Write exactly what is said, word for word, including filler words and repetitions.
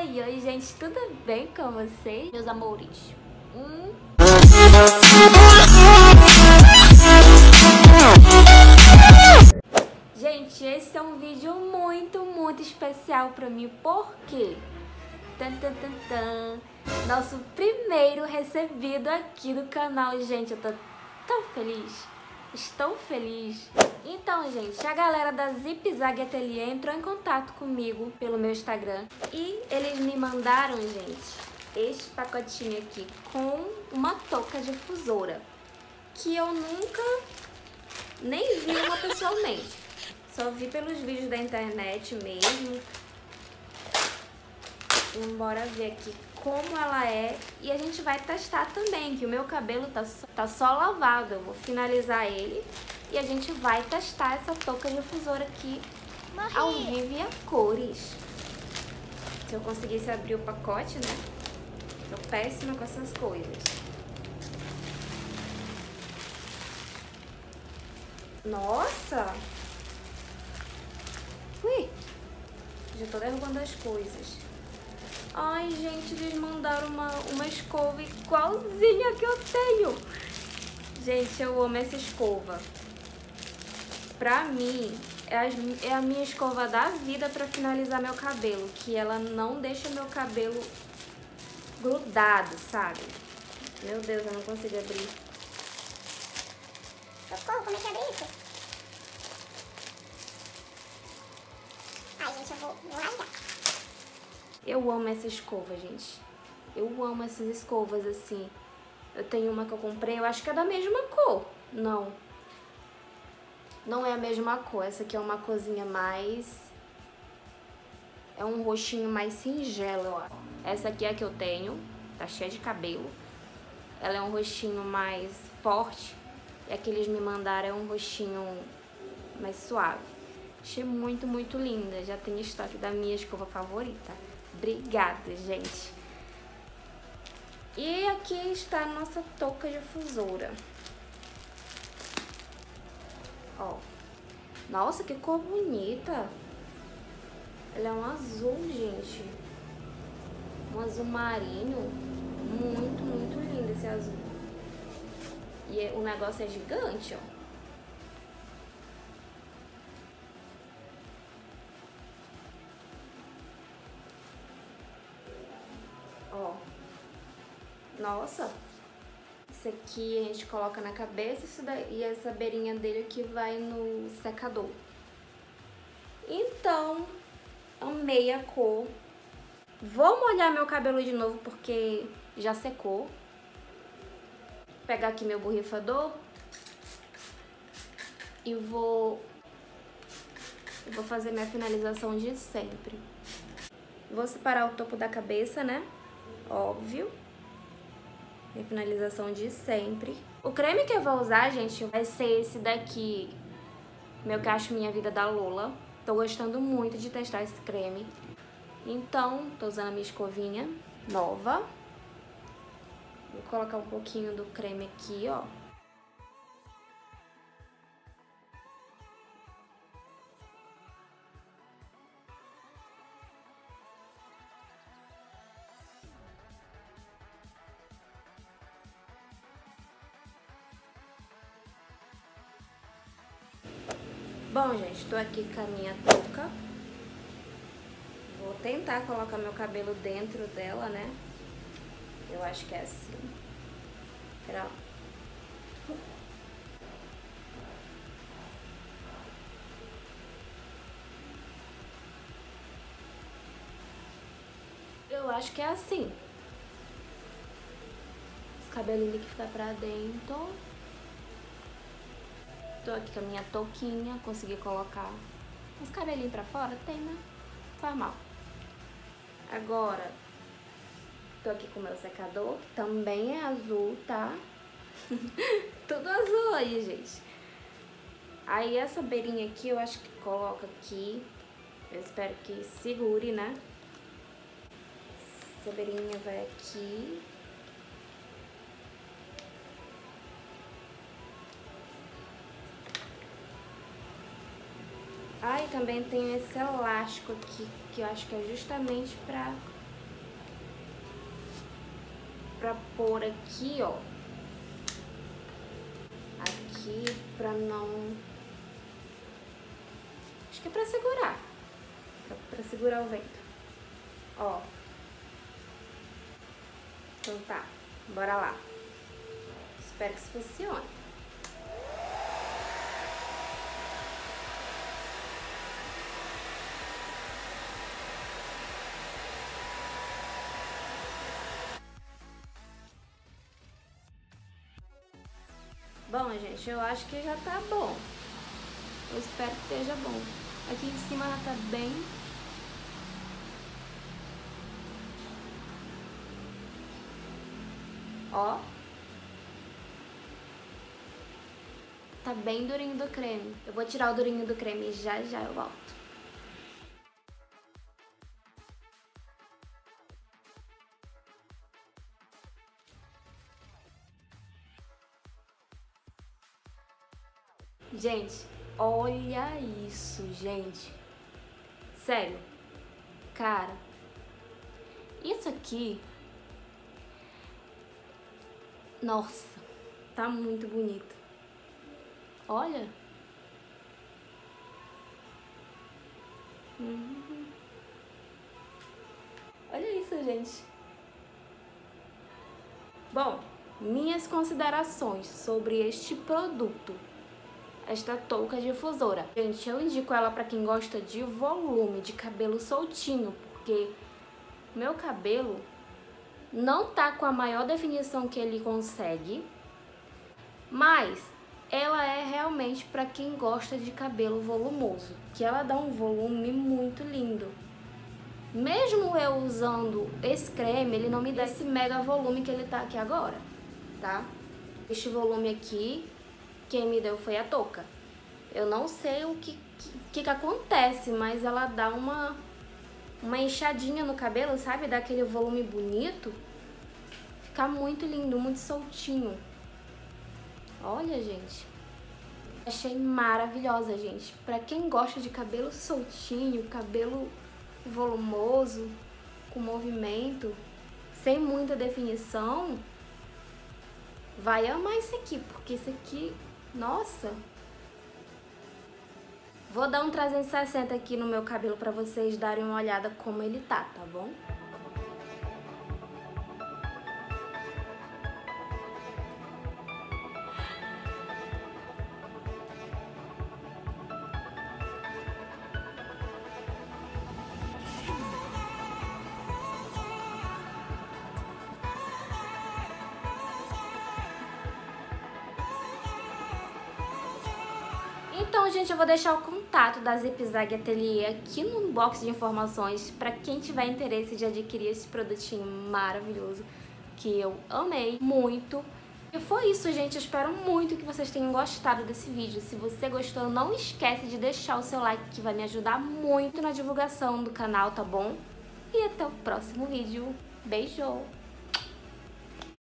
Oi, oi, gente, tudo bem com vocês? Meus amores. Hum. Gente, esse é um vídeo muito, muito especial pra mim, porque tan, tan, tan, tan, nosso primeiro recebido aqui do canal, gente, eu tô tão feliz. Estou feliz. Então, gente, a galera da Zip Zag Atelier entrou em contato comigo pelo meu Instagram e eles me mandaram, gente, este pacotinho aqui com uma touca difusora que eu nunca nem vi uma pessoalmente. Só vi pelos vídeos da internet mesmo. Vamos embora ver aqui como ela é e a gente vai testar também, que o meu cabelo tá só, tá só lavado. Eu vou finalizar ele e a gente vai testar essa touca difusora aqui Morri. Ao vivo e a cores. Se eu conseguisse abrir o pacote, né? Tô péssima com essas coisas. Nossa! Ui! Já tô derrubando as coisas. Ai, gente, eles mandaram uma, uma escova igualzinha que eu tenho. Gente, eu amo essa escova. Pra mim, é, as, é a minha escova da vida pra finalizar meu cabelo. Que ela não deixa meu cabelo grudado, sabe? Meu Deus, eu não consigo abrir. Socorro, como é que abre isso? Ai, gente, eu vou, vou rasgar. Eu amo essa escova, gente. Eu amo essas escovas assim. Eu tenho uma que eu comprei, eu acho que é da mesma cor. Não. Não é a mesma cor. Essa aqui é uma corzinha mais... É um roxinho mais singelo, ó. Essa aqui é a que eu tenho. Tá cheia de cabelo. Ela é um roxinho mais forte. E a que eles me mandaram é um roxinho mais suave. Achei muito, muito linda. Já tem estoque da minha escova favorita. Obrigada, gente. E aqui está a nossa touca difusora. Ó. Nossa, que cor bonita. Ela é um azul, gente. Um azul marinho. Muito, muito lindo esse azul. E o negócio é gigante, ó. Ó, nossa, isso aqui a gente coloca na cabeça isso daí, e essa beirinha dele aqui vai no secador. Então, amei a cor. Vou molhar meu cabelo de novo porque já secou. Vou pegar aqui meu borrifador e vou, vou fazer minha finalização de sempre. Vou separar o topo da cabeça, né? Óbvio. Minha finalização de sempre. O creme que eu vou usar, gente, vai ser esse daqui, meu Cacho Minha Vida da Lola. Tô gostando muito de testar esse creme. Então, tô usando a minha escovinha nova. Vou colocar um pouquinho do creme aqui, ó. Bom, gente, tô aqui com a minha touca. Vou tentar colocar meu cabelo dentro dela, né? Eu acho que é assim. Pera. Eu acho que é assim. Os cabelinhos que ficam pra dentro. Tô aqui com a minha touquinha, consegui colocar os cabelinhos pra fora, tem, né? Faz mal. Agora, tô aqui com o meu secador, que também é azul, tá? Tudo azul aí, gente. Aí essa beirinha aqui, eu acho que coloca aqui. Eu espero que segure, né? Essa beirinha vai aqui. Ah, e também tem esse elástico aqui, que eu acho que é justamente pra pra pôr aqui, ó. Aqui pra não... Acho que é pra segurar. Pra, pra segurar o vento. Ó. Então tá, bora lá. Espero que isso funcione. Bom, gente, eu acho que já tá bom. Eu espero que esteja bom. Aqui em cima já tá bem. Ó. Tá bem durinho do creme. Eu vou tirar o durinho do creme e já já eu volto. Gente, olha isso, gente. Sério. Cara. Isso aqui... Nossa, tá muito bonito. Olha. Uhum. Olha isso, gente. Bom, minhas considerações sobre este produto. Esta touca difusora. Gente, eu indico ela pra quem gosta de volume, de cabelo soltinho, porque meu cabelo não tá com a maior definição que ele consegue, mas ela é realmente pra quem gosta de cabelo volumoso, que ela dá um volume muito lindo. Mesmo eu usando esse creme, ele não me dá esse mega volume que ele tá aqui agora, tá? Este volume aqui, quem me deu foi a touca. Eu não sei o que, que, que acontece, mas ela dá uma, uma inchadinha no cabelo, sabe? Dá aquele volume bonito. Fica muito lindo, muito soltinho. Olha, gente. Achei maravilhosa, gente. Pra quem gosta de cabelo soltinho, cabelo volumoso, com movimento, sem muita definição, vai amar esse aqui, porque esse aqui, nossa. Vou dar um trezentos e sessenta aqui no meu cabelo pra vocês darem uma olhada como ele tá, tá bom? Então, gente, eu vou deixar o contato da Zip Zag Atelier aqui no box de informações para quem tiver interesse de adquirir esse produtinho maravilhoso que eu amei muito. E foi isso, gente. Eu espero muito que vocês tenham gostado desse vídeo. Se você gostou, não esquece de deixar o seu like, que vai me ajudar muito na divulgação do canal, tá bom? E até o próximo vídeo. Beijo!